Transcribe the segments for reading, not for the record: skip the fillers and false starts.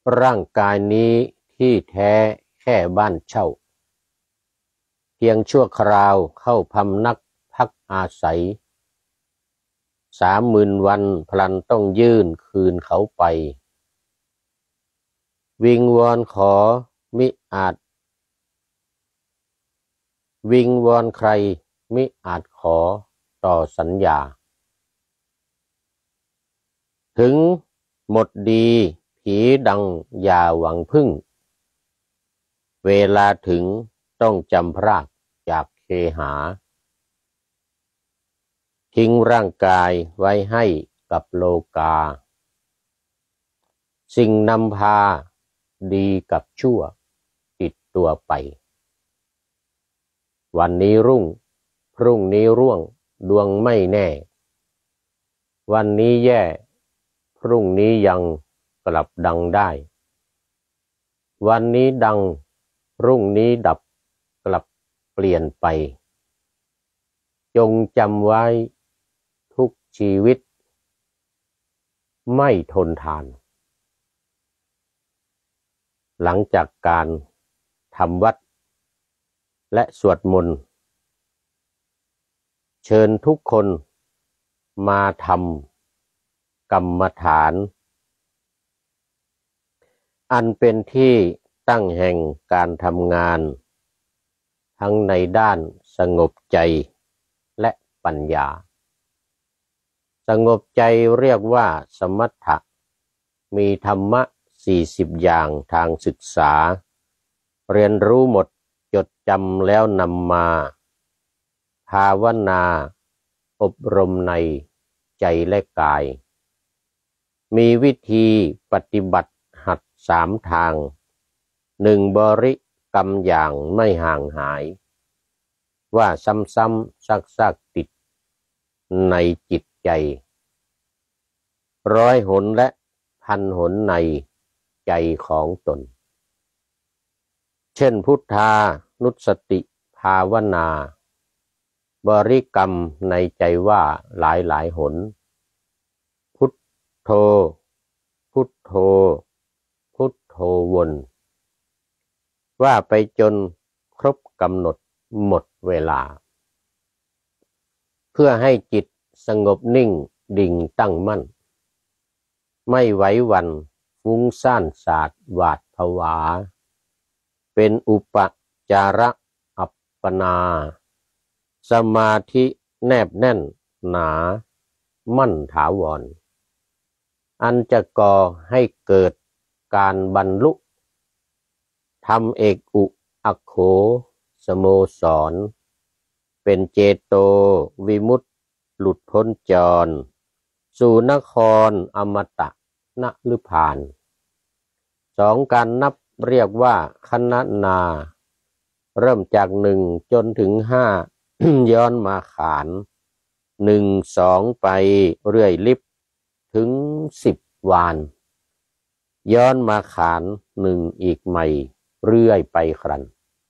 ร่างกายนี้ที่แท้แค่บ้านเช่าเพียงชั่วคราวเข้าพำนักพักอาศัย30,000 วันพลันต้องยื่นคืนเขาไปวิงวอนขอมิอาจวิงวอนใครมิอาจขอต่อสัญญาถึงหมดดีผีดังอย่าหวังพึ่งเวลาถึงต้องจำพรากจากเคหาทิ้งร่างกายไว้ให้กับโลกาสิ่งนำพาดีกับชั่วติดตัวไปวันนี้รุ่งพรุ่งนี้ร่วงดวงไม่แน่วันนี้แย่พรุ่งนี้ยังกลับดังได้วันนี้ดังพรุ่งนี้ดับกลับเปลี่ยนไปจงจำไว้ทุกชีวิตไม่ทนทานหลังจากการทำวัดและสวดมนต์เชิญทุกคนมาทำกรรมฐานอันเป็นที่ตั้งแห่งการทำงานทั้งในด้านสงบใจและปัญญาสงบใจเรียกว่าสมถะมีธรรมะ40อย่างทางศึกษาเรียนรู้หมดจดจำแล้วนำมาภาวนาอบรมในใจและกายมีวิธีปฏิบัติหัด3 ทาง1บริกรรมอย่างไม่ห่างหายว่าซ้ำๆซักๆติดในจิตใจ100 หนและ1,000 หนในใจของตนเช่นพุทธานุสติภาวนาบริกรรมในใจว่าหลายหนพุทโธพุทโธพุทโธวนว่าไปจนครบกำหนดหมดเวลาเพื่อให้จิตสงบนิ่งดิ่งตั้งมั่นไม่ไหวหวั่นฟุ้งซ่านสาดหวาดผวาเป็นอุปจาระอัปปนาสมาธิแนบแน่นหนามั่นถาวรอันจะก่อให้เกิดการบรรลุธรรมเอกอุอัคโขสโมสรเป็นเจโตวิมุตติหลุดพ้นจรสู่นครอมตะนฤพาน2การนับเรียกว่าคณนาเริ่มจาก1จนถึง5 ย้อนมาขาน1 2ไปเรื่อยลิบถึง10 วานย้อนมาขาน1อีกใหม่เรื่อยไปครัน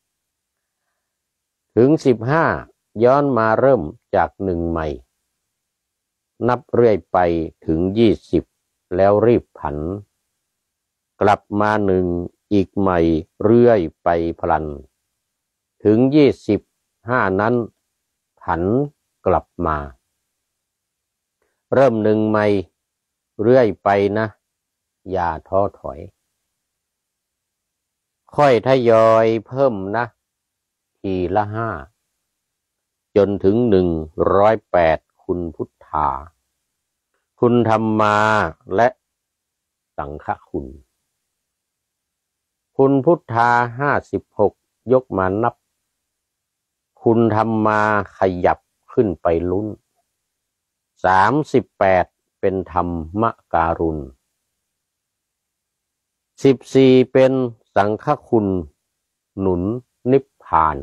ถึง15ย้อนมาเริ่มจาก1ใหม่นับเรื่อยไปถึง20แล้วรีบผันกลับมา1อีกใหม่เรื่อยไปพลันถึง25นั้นผันกลับมาเริ่ม1ใหม่เรื่อยไปนะอย่าท้อถอยค่อยทยอยเพิ่มนะทีละ5จนถึง108คุณพุทธาคุณธรรมาและสังฆคุณคุณพุทธา56ยกมานับคุณธรรมาขยับขึ้นไปลุ้น38เป็นธรรมการุณ14เป็นสังฆคุณหนุนนิพพาน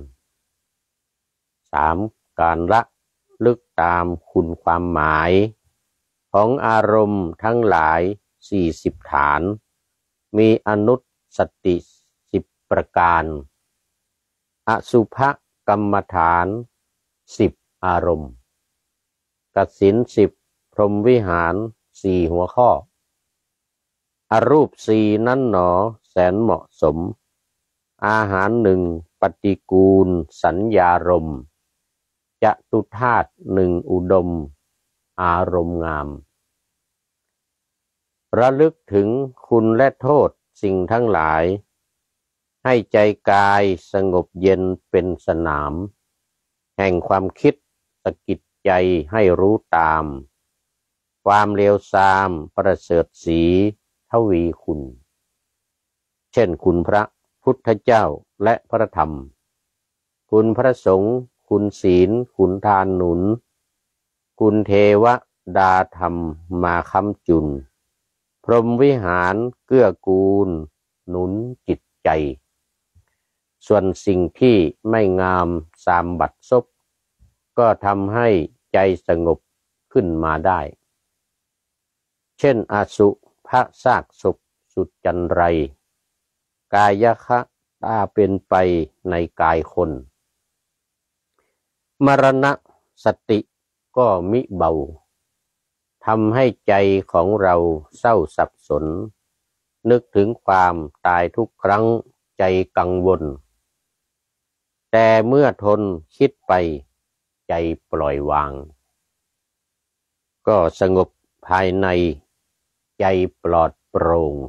3การละลึกตามคุณความหมายของอารมณ์ทั้งหลาย40ฐานมีอนุสติ10ประการอสุภกรรมฐาน10อารมณ์กสิณ10พรหมวิหาร4หัวข้ออรูปสีนั้นหนอแสนเหมาะสมอาหารหนึ่งปฏิกูลสัญญารมณ์จตุธาตุหนึ่งอุดมอารมณ์งามระลึกถึงคุณและโทษสิ่งทั้งหลายให้ใจกายสงบเย็นเป็นสนามแห่งความคิดสะกิดใจให้รู้ตามความเลวทรามประเสริฐศรีทวีคุณเช่นคุณพระพุทธเจ้าและพระธรรมคุณพระสงฆ์คุณศีลคุณทานหนุนคุณเทวดาธรรมมาค้ำจุนพรหมวิหารเกื้อกูลหนุนจิตใจส่วนสิ่งที่ไม่งามสามบัดซบก็ทำให้ใจสงบขึ้นมาได้เช่นอสุภะซากศพสุดจันไรกายคะตาเป็นไปในกายคนมรณะสติก็มิเบาทำให้ใจของเราเศร้าสับสนนึกถึงความตายทุกครั้งใจกังวลแต่เมื่อทนคิดไปใจปล่อยวางก็สงบภายในใจปลอดโปร่ง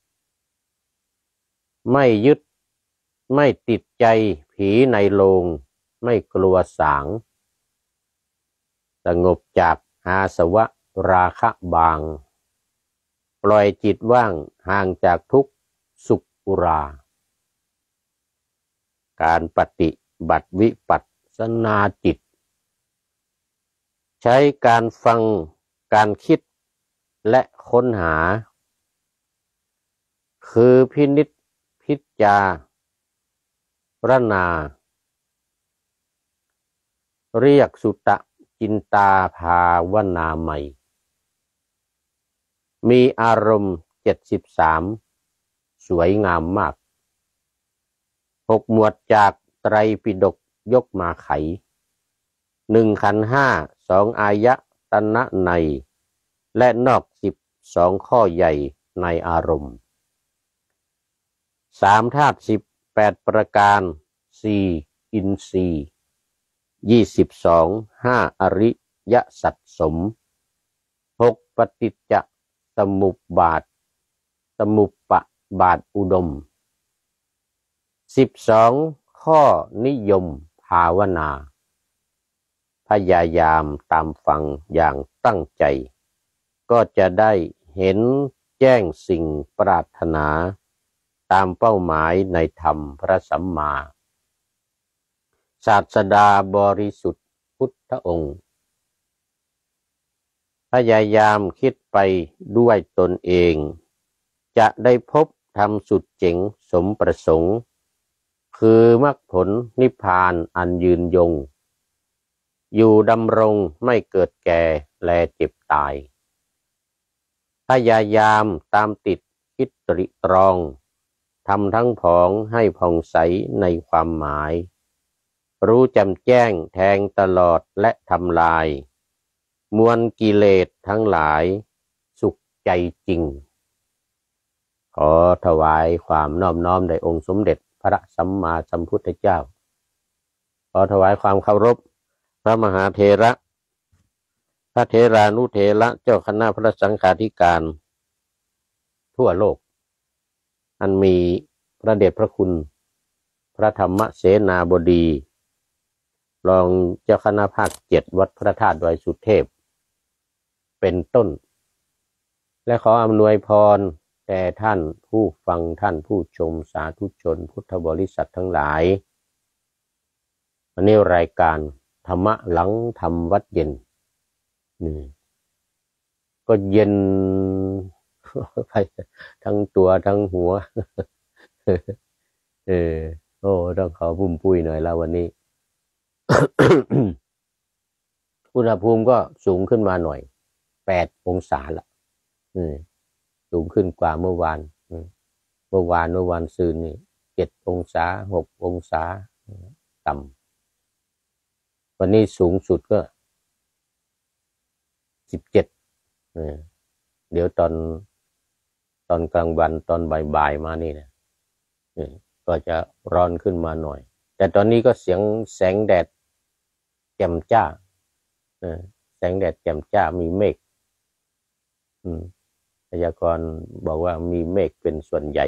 ไม่ยึดไม่ติดใจผีในโลงไม่กลัวสางสงบจากอาสวะราคะบางปล่อยจิตว่างห่างจากทุกข์สุขอุราการปฏิบัติวิปัสสนาจิตใช้การฟังการคิดและค้นหาคือพินิจพิจารณาเรียกสุตจินตาภาวนาใหม่มีอารมณ์73สวยงามมาก6หมวดจากไตรปิฎกยกมาไข1ขันธ์5 2อายตนะในและนอก12ข้อใหญ่ในอารมณ์3ธาตุ10 8ประการ4อินทรีย์22 5อริยสัจสม6ปฏิจจสมุปบาทสมุปบาทอุดม12ข้อนิยมภาวนาพยายามตามฟังอย่างตั้งใจก็จะได้เห็นแจ้งสิ่งปรารถนาตามเป้าหมายในธรรมพระสัมมาศาสดาบริสุทธิ์พุทธองค์พยายามคิดไปด้วยตนเองจะได้พบธรรมสุดเจ๋งสมประสงค์คือมรรคผลนิพพานอันยืนยงอยู่ดำรงไม่เกิดแก่และเจ็บตายพยายามตามติดคิดตริตรองทำทั้งผองให้ผ่องใสในความหมายรู้จำแจ้งแทงตลอดและทำลายมวลกิเลสทั้งหลายสุขใจจริงขอถวายความนอบน้อมแด่องค์สมเด็จพระสัมมาสัมพุทธเจ้าขอถวายความเคารพพระมหาเถระพระเถรานุเถระเจ้าคณะพระสังฆาธิการทั่วโลกอันมีพระเดชพระคุณพระธรรมเสนาบดีรองเจ้าคณะภาค7วัดพระธาตุดอยสุเทพเป็นต้นและขออำนวยพรแด่ท่านผู้ฟังท่านผู้ชมสาธุชนพุทธบริษัททั้งหลายวันนี้รายการธรรมะหลังธรรมวัดเย็นนี่ก็เย็นไปทั้งตัวทั้งหัวโอ้ต้องขอปุ่มปุ้ยหน่อยแล้ววันนี้ อุณหภูมิก็สูงขึ้นมาหน่อย8องศาละสูงขึ้นกว่าเมื่อวานเมื่อวานซืนนี่7องศา6องศาต่ำวันนี้สูงสุดก็17เดี๋ยวตอนตอนกลางวันตอนบ่ายๆมานี่นะก็จะร้อนขึ้นมาหน่อยแต่ตอนนี้ก็แสงแดดแจ่มจ้าแสงแดดแจ่มจ้ามีเมฆพยากรณ์บอกว่ามีเมฆเป็นส่วนใหญ่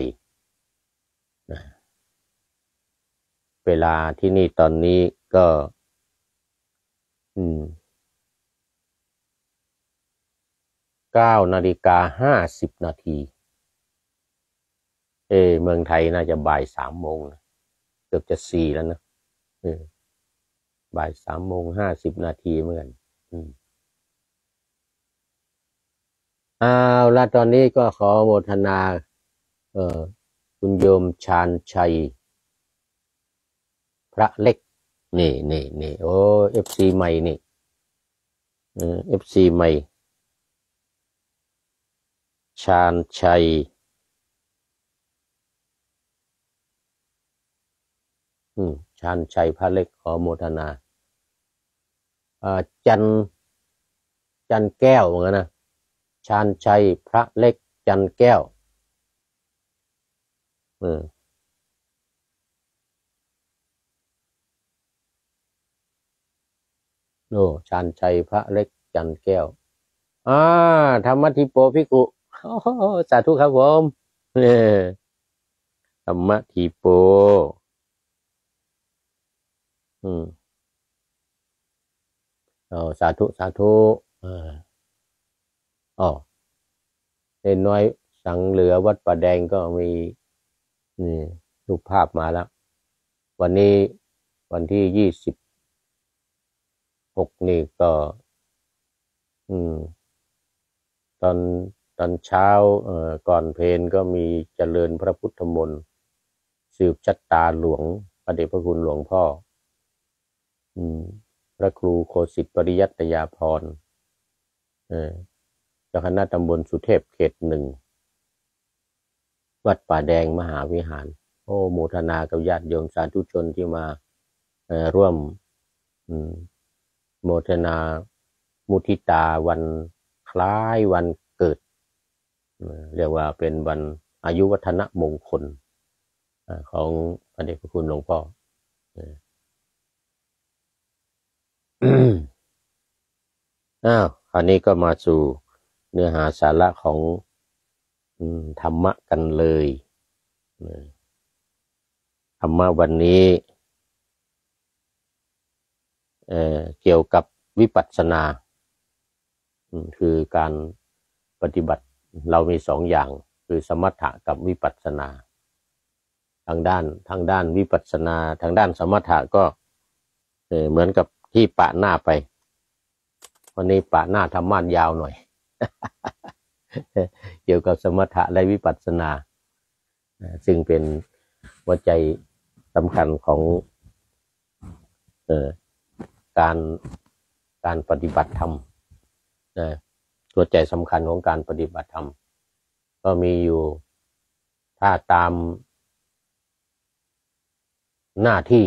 เวลาที่นี่ตอนนี้ก็9:50 นาทีเมืองไทยน่าจะบ่าย3 โมงนะเกือบจะ4แล้วนะบ่าย3:50 นาทีเหมือนกันเอาละตอนนี้ก็ขอโมทนาคุณโยมชาญชัยพระเล็กนี่โอ้FC ใหม่นี่FC ใหม่ชาญชัยชาญชัยพระเล็กขอโมทนาจันแก้วเหมือนกันนะชาญชัยพระเล็กจันแก้วชาญชัยพระเล็กจันแก้วธรรมทิโปภิกขุสาธุครับผมธรรมทิโปสาธุเด็กน้อยสังเหลือวัดป่าแดงก็มีรูปภาพมาแล้ววันนี้วันที่26นี่ก็ตอนเช้าก่อนเพลก็มีเจริญพระพุทธมนต์สืบชะตาหลวงพระเดชพระคุณหลวงพ่อพระครูโคสิทธิปริยัตยาภรณ์เจ้าคณะตำบลสุเทพเขต 1วัดป่าแดงมหาวิหารโมทนากับญาติโยมสาธุชนที่มาร่วมโมทนามุทิตาวันคล้ายวันเกิดเรียกว่าเป็นวันอายุวัฒนมงคลของพระเดชพระคุณหลวงพ่อคราวนี้ก็มาสู่เนื้อหาสาระของธรรมะกันเลยธรรมะวันนี้เกี่ยวกับวิปัสสนาคือการปฏิบัติเรามี2 อย่างคือสมถะกับวิปัสสนาทางด้านวิปัสสนาทางด้านสมถะก็เหมือนกับที่ปะหน้าไปวันนี้ปะหน้าธรรมะยาวหน่อย เกี่ยวกับสมถะและวิปัสสนาซึ่งเป็นหัวใจสำคัญของการปฏิบัติธรรมหัวใจสำคัญของการปฏิบัติธรรมก็มีอยู่ถ้าตามหน้าที่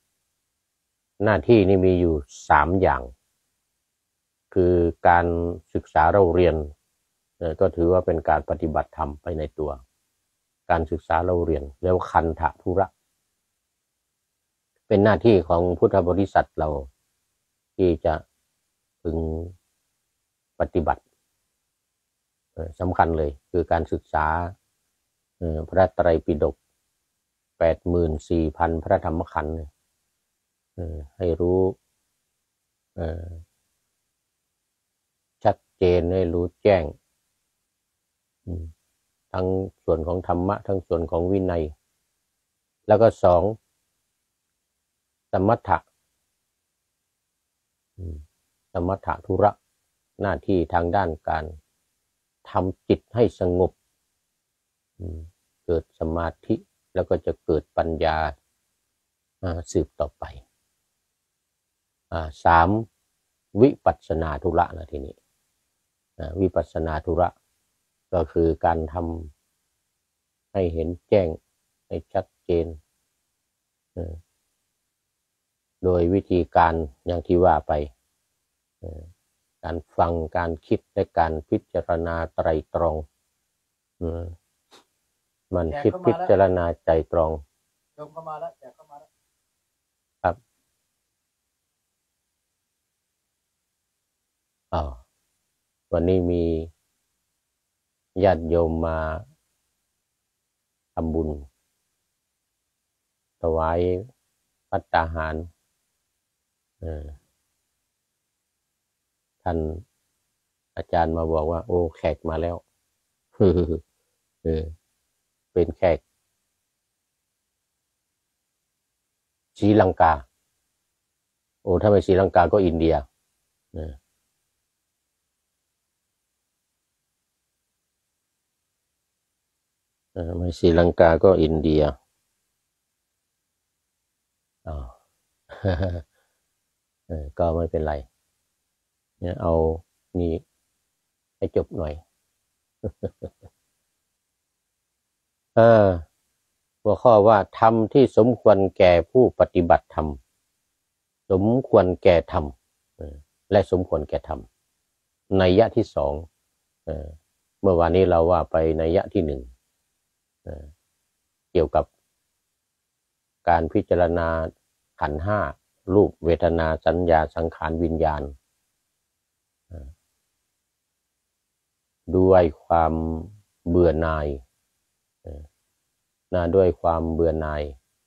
นี่มีอยู่3 อย่างคือการศึกษาเราเรียนก็ถือว่าเป็นการปฏิบัติธรรมไปในตัวการศึกษาเราเรียนเรียกว่าคันธทุระเป็นหน้าที่ของพุทธบริษัทเราที่จะพึงปฏิบัติสำคัญเลยคือการศึกษาพระไตรปิฎก 84,000 พระธรรมขันธ์ให้รู้ชัดเจนให้รู้แจ้งทั้งส่วนของธรรมะทั้งส่วนของวินัยแล้วก็2สมถะธุระหน้าที่ทางด้านการทำจิตให้สงบเกิดสมาธิแล้วก็จะเกิดปัญญาสืบต่อไป3วิปัสสนาธุระนะทีนี้วิปัสสนาธุระก็คือการทำให้เห็นแจ้งให้ชัดเจนโดยวิธีการอย่างที่ว่าไปการฟังการคิดและการพิจารณาไตรตรองมันคิดพิจารณาใจตรองโยมเข้ามาแล้วแจกเข้ามาแล้วครับวันนี้มีญาติโยมมาทำบุญถวายภัตตาหารท่านอาจารย์มาบอกว่าโอ้แขกมาแล้วเป็นแขกศรีลังกาโอ้ถ้าไม่ศรีลังกาก็อินเดียไม่ศรีลังกาก็อินเดียก็ไม่เป็นไรเนี่ยเอานี่ให้จบหน่อยหัวข้อว่าธรรมที่สมควรแก่ผู้ปฏิบัติธรรมสมควรแก่ธรรมและสมควรแก่ธรรมนัยยะที่สองเมื่อวานนี้เราว่าไปนัยยะที่หนึ่งเกี่ยวกับการพิจารณาขันธ์ห้ารูปเวทนาสัญญาสังขารวิญญาณด้วยความเบื่อหน่ายด้วยความเบื่อหน่าย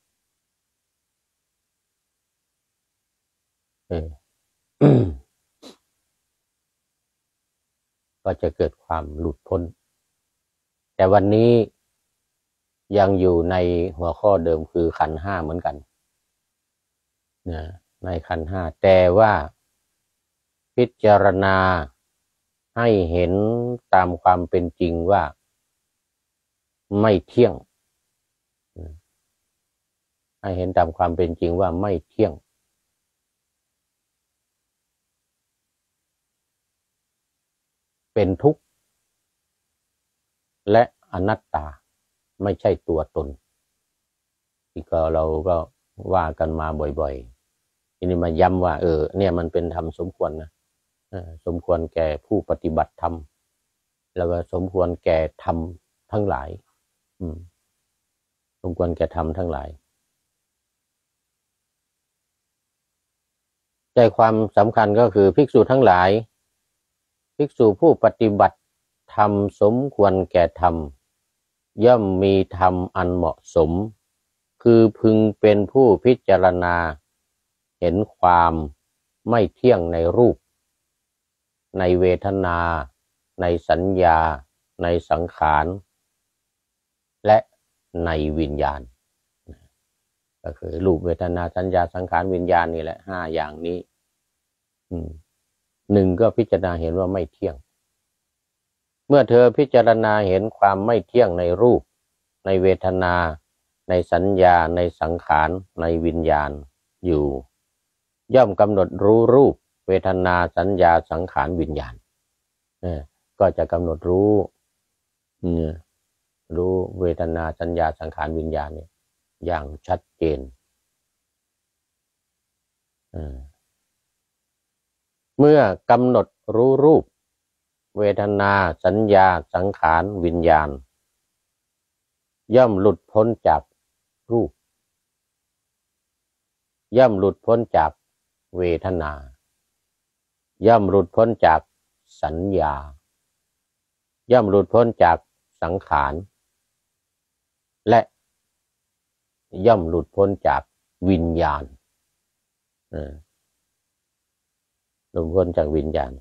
ก็จะเกิดความหลุดพ้นแต่วันนี้ยังอยู่ในหัวข้อเดิมคือขันธ์ห้าเหมือนกันในขันธ์ห้าแต่ว่าพิจารณาให้เห็นตามความเป็นจริงว่าไม่เที่ยงให้เห็นตามความเป็นจริงว่าไม่เที่ยงเป็นทุกข์และอนัตตาไม่ใช่ตัวตนที่เราก็ว่ากันมาบ่อยๆทีนี้มาย้ำว่าเนี่ยมันเป็นธรรมสมควรนะสมควรแก่ผู้ปฏิบัติธรรมแล้วก็สมควรแก่ธรรมทั้งหลายสมควรแก่ธรรมทั้งหลายใจความสำคัญก็คือภิกษุทั้งหลายภิกษุผู้ปฏิบัติธรรมสมควรแก่ธรรมย่อมมีธรรมอันเหมาะสมคือพึงเป็นผู้พิจารณาเห็นความไม่เที่ยงในรูปในเวทนาในสัญญาในสังขารและในวิญญาณก็คือรูปเวทนาสัญญาสังขารวิญญาณนี่แหละห้าอย่างนี้หนึ่งก็พิจารณาเห็นว่าไม่เที่ยงเมื่อเธอพิจารณาเห็นความไม่เที่ยงในรูปในเวทนาในสัญญาในสังขารในวิญญาณอยู่ย่อมกำหนดรู้รูปเวทนาสัญญาสังขารวิญญาณก็จะกำหนดรู้เวทนาสัญญาสังขารวิญญาณเนี่ยอย่างชัดเจนเมื่อกำหนดรู้รูปเวทนาสัญญาสังขารวิญญาณย่อมหลุดพ้นจากรูปย่อมหลุดพ้นจากเวทนาย่อมหลุดพ้นจากสัญญาย่อมหลุดพ้นจากสังขารและย่อมหลุดพ้นจากวิญญาณหลุดพ้นจากวิญญาณ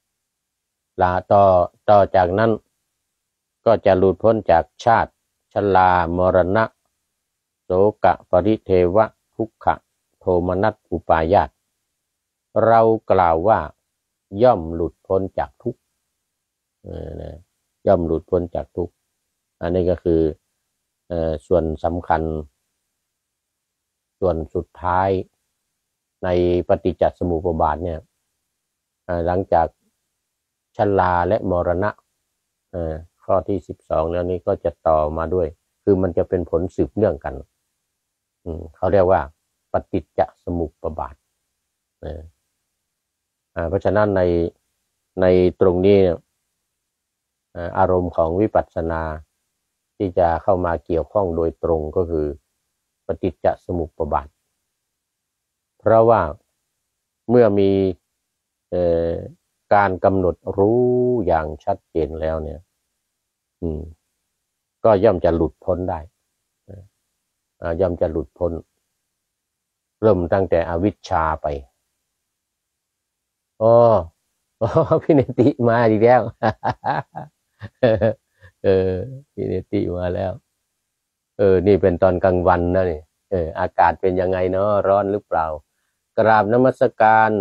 ต่อจากนั้นก็จะหลุดพ้นจากชาติชรามรณะโศกะปริเทวะทุกขะโทมนัสอุปาญาตเรากล่าวว่าย่อมหลุดพ้นจากทุกข์ย่อมหลุดพ้นจากทุกข์อันนี้ก็คือส่วนสำคัญส่วนสุดท้ายในปฏิจจสมุปบาทเนี่ยหลังจากชราและมรณะข้อที่12แล้วนี้ก็จะต่อมาด้วยคือมันจะเป็นผลสืบเนื่องกันเขาเรียกว่าปฏิจจสมุปบาทเพราะฉะนั้นในตรงนี้อารมณ์ของวิปัสสนาที่จะเข้ามาเกี่ยวข้องโดยตรงก็คือปฏิจจสมุปบาทเพราะว่าเมื่อมีการกำหนดรู้อย่างชัดเจนแล้วเนี่ยก็ย่อมจะหลุดพ้นได้ย่อมจะหลุดพ้นเริ่มตั้งแต่อวิชชาไปอ๋อพี่เนติมาอีกแล้วพี่เนติมาแล้วนี่เป็นตอนกลางวันนะนี่อากาศเป็นยังไงเนาะร้อนหรือเปล่ากราบนมัสการ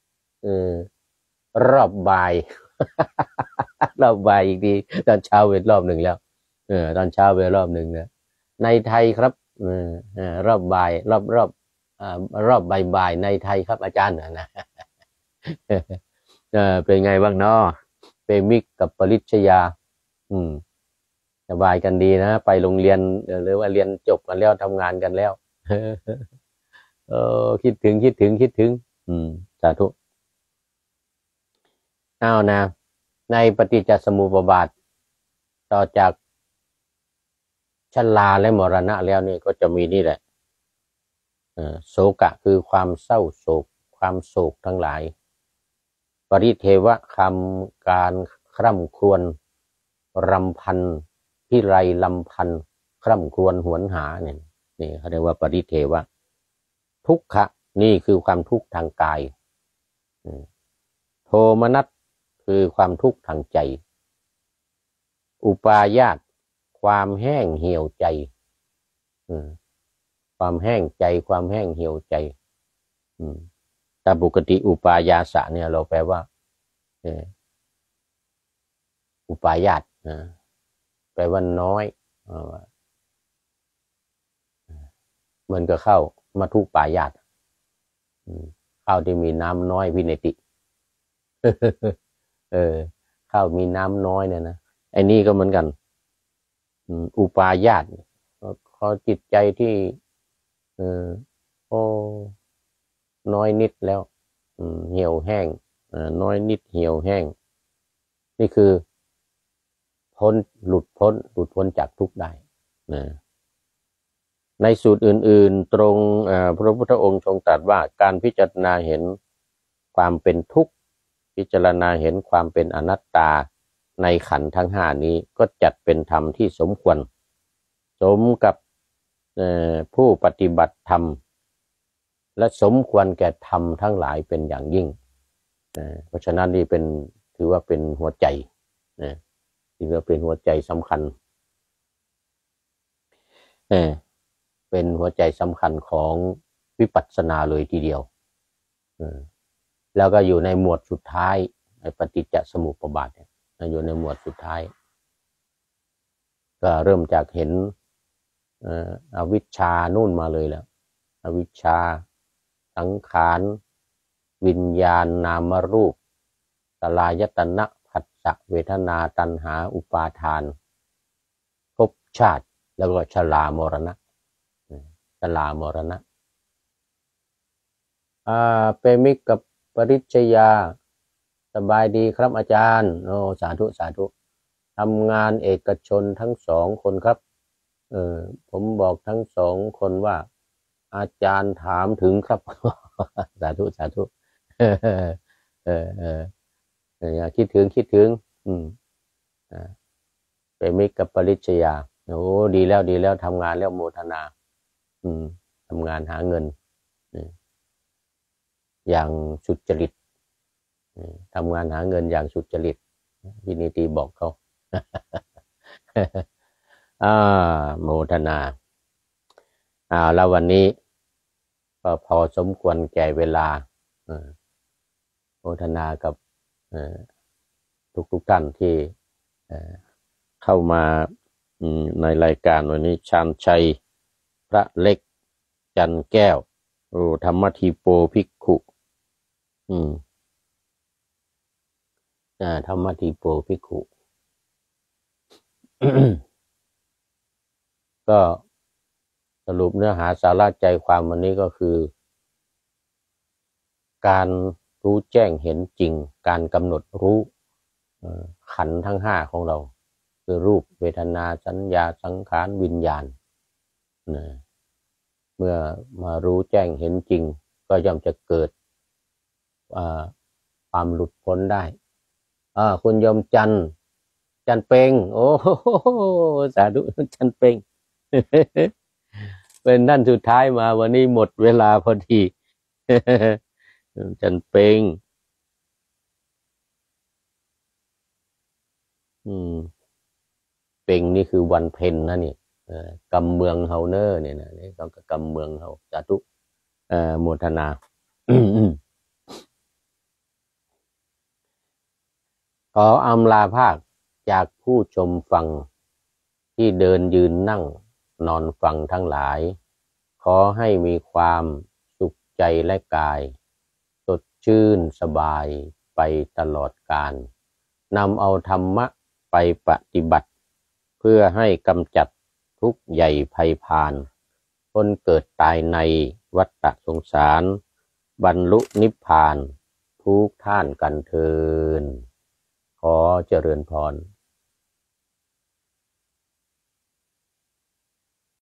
รอบบ่ายรอบบ่ายอีกทีตอนเช้าเป็นรอบหนึ่งแล้วตอนเช้าเป็นรอบหนึ่งนะในไทยครับรอบบ่ายรอบบ่ายในไทยครับอาจารย์นะเป็นไงบ้างเนาะเปมิกกับปริชยาสบายกันดีนะไปโรงเรียนหรือว่าเรียนจบกันแล้วทำงานกันแล้วคิดถึงสาธุอ้าวนะในปฏิจจสมุปบาทต่อจากชราและมรณะแล้วนี่ก็จะมีนี่แหละโศกะคือความเศร้าโศกความโศกทั้งหลายปริเทวะคำการคร่ำครวญรำพันพิไรลำพันคร่ำครวญหวนหาเนี่ยนี่เขาเรียกว่าปริเทวะทุกขะนี่คือความทุกข์ทางกายโทมนัสคือความทุกข์ทางใจอุปาญาตความแห้งเหี่ยวใจความแห้งใจความแห้งเหี่ยวใจแต่ปกติอุปาญาสะเนี่ยเราแปลว่าอุปาญาตแปลว่าน้อยเหมือนกับข้าวมัทุปายาตข้าวที่มีน้ำน้อยวินัยติข้าวมีน้ำน้อยเนี่ยนะไอ้นี่ก็เหมือนกันอุปาญาตขอจิตใจที่น้อยนิดแล้วเหี่ยวแห้งน้อยนิดเหี่ยวแห้งนี่คือหลุดพ้นจากทุกข์ได้นะในสูตรอื่นๆตรงพระพุทธองค์ทรงตรัสว่าการพิจารณาเห็นความเป็นทุกข์พิจารณาเห็นความเป็นอนัตตาในขันธ์ทั้งห้านี้ก็จัดเป็นธรรมที่สมควรสมกับผู้ปฏิบัติธรรมและสมควรแก่ธรรมทั้งหลายเป็นอย่างยิ่งเพราะฉะนั้นนี่ถือว่าเป็นหัวใจถือว่าเป็นหัวใจสำคัญเป็นหัวใจสำคัญของวิปัสสนาเลยทีเดียวแล้วก็อยู่ในหมวดสุดท้ายในปฏิจจสมุปบาทเนี่ยอยู่ในหมวดสุดท้ายก็เริ่มจากเห็นอวิชชานู่นมาเลยแล้วอวิชชาสังขารวิญญาณนามรูปสลายตนะผัสสะเวทนาตัณหาอุปาทานภพชาติแล้วก็ชรามรณะเปมิกกับปริชยาสบายดีครับอาจารย์สาธุทำงานเอกชนทั้งสองคนครับผมบอกทั้งสองคนว่าอาจารย์ถามถึงครับสาธุคิดถึงเปมิกกับปริชยาดีแล้วทำงานแล้วโมทนาทำงานหาเงินอย่างสุจริตทำงานหาเงินอย่างสุจริตวินิตีบอกเขาโมทนาแล้ววันนี้ก็พอสมควรแก่เวลาโมทนากับทุกท่านที่เข้ามาในรายการวันนี้ชาญชัยพระเล็กจันแก้วธรรมทีโปภิกขุธรรมทีโปภิกขุ ก็สรุปเนื้อหาสาระใจความวันนี้ก็คือการรู้แจ้งเห็นจริงการกำหนดรู้ขันธ์ทั้งห้าของเราคือรูปเวทนาสัญญาสังขารวิญญาณนะเมื่อมารู้แจ้งเห็นจริงก็ย่อมจะเกิดความหลุดพ้นได้คุณโยมจันเปงโอ้โหสาธุจันเปง เป็นท่านสุดท้ายมาวันนี้หมดเวลาพอดี จันเปงเปงนี่คือวันเพ็ญนะนี่กำเมืองเฮาเนอร์เนี่ยนะนี่ก็กำเมืองเฮาสาธุโมทนา ขออำลาภาคจากผู้ชมฟังที่เดินยืนนั่งนอนฟังทั้งหลายขอให้มีความสุขใจและกายสดชื่นสบายไปตลอดกาลนำเอาธรรมะไปปฏิบัติเพื่อให้กำจัดทุกข์ใหญ่ภัยพานพ้นเกิดตายในวัฏสงสารบรรลุนิพพานทุกท่านกันเทอญขอเจริญพร